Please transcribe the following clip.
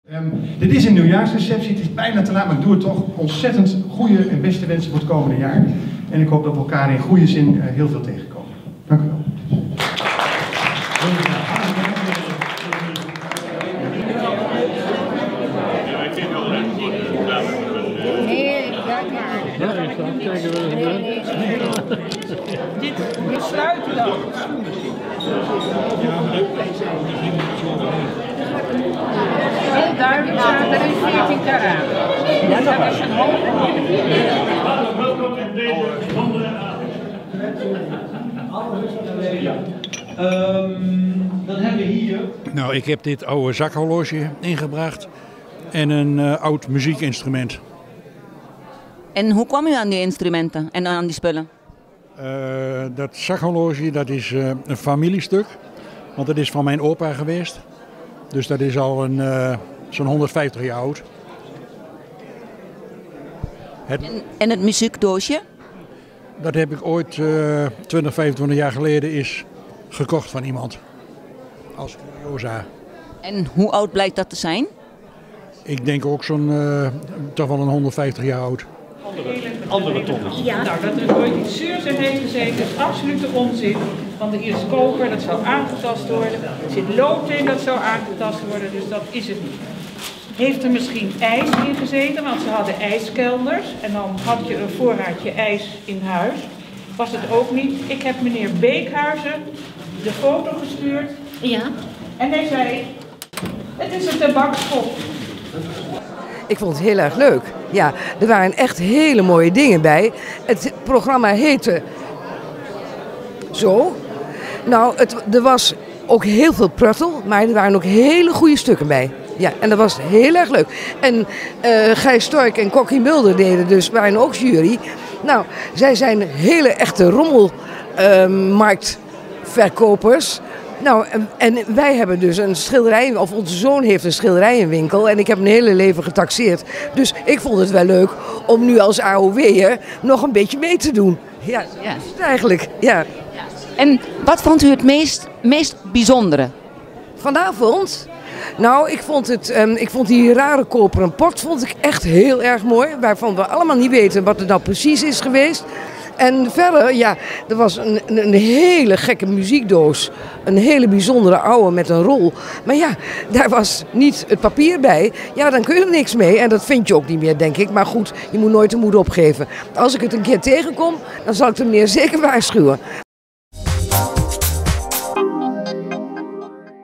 Dit is een nieuwjaarsreceptie, het is bijna te laat, maar ik doe het toch. Ontzettend goede en beste wensen voor het komende jaar. En ik hoop dat we elkaar in goede zin heel veel tegenkomen. Dank u wel. Dit sluiten dan. Heel duidelijk staat er in 14 karaat. Dat is een hoop. Dan hebben we hier... Nou, ik heb dit oude zakhorloge ingebracht en een oud muziekinstrument. En hoe kwam u aan die instrumenten en aan die spullen? Dat zakhorloge, dat is een familiestuk, want dat is van mijn opa geweest. Dus dat is al zo'n 150 jaar oud. En het muziekdoosje? Dat heb ik ooit 20, 25 jaar geleden is gekocht van iemand. Als curiosa. En hoe oud blijkt dat te zijn? Ik denk ook zo'n toch wel een 150 jaar oud. Andere tonnen. Ja. Nou, dat er ooit iets zuurs in heeft gezeten is absolute onzin. Want er is koper, dat zou aangetast worden. Er zit lood in, dat zou aangetast worden. Dus dat is het niet. Heeft er misschien ijs in gezeten, want ze hadden ijskelders. En dan had je een voorraadje ijs in huis. Was het ook niet. Ik heb meneer Beekhuizen de foto gestuurd. Ja. En hij zei, het is een tabakspot. Ik vond het heel erg leuk. Ja, er waren echt hele mooie dingen bij. Het programma heette zo. Nou, er was ook heel veel pruttel, maar er waren ook hele goede stukken bij. Ja, en dat was heel erg leuk. En Gijs Stork en Kokkie Mulder waren ook jury. Nou, zij zijn hele echte rommelmarktverkopers. Nou, en wij hebben dus een schilderij, of onze zoon heeft een schilderijenwinkel en ik heb mijn hele leven getaxeerd. Dus ik vond het wel leuk om nu als AOW'er nog een beetje mee te doen. Ja, eigenlijk, ja. En wat vond u het meest bijzondere? Vanavond? Nou, ik vond die rare koperen pot vond ik echt heel erg mooi. Waarvan we allemaal niet weten wat het nou precies is geweest. En verder, ja, er was een hele gekke muziekdoos. Een hele bijzondere oude met een rol. Maar ja, daar was niet het papier bij. Ja, dan kun je er niks mee. En dat vind je ook niet meer, denk ik. Maar goed, je moet nooit de moed opgeven. Als ik het een keer tegenkom, dan zal ik de meneer zeker waarschuwen.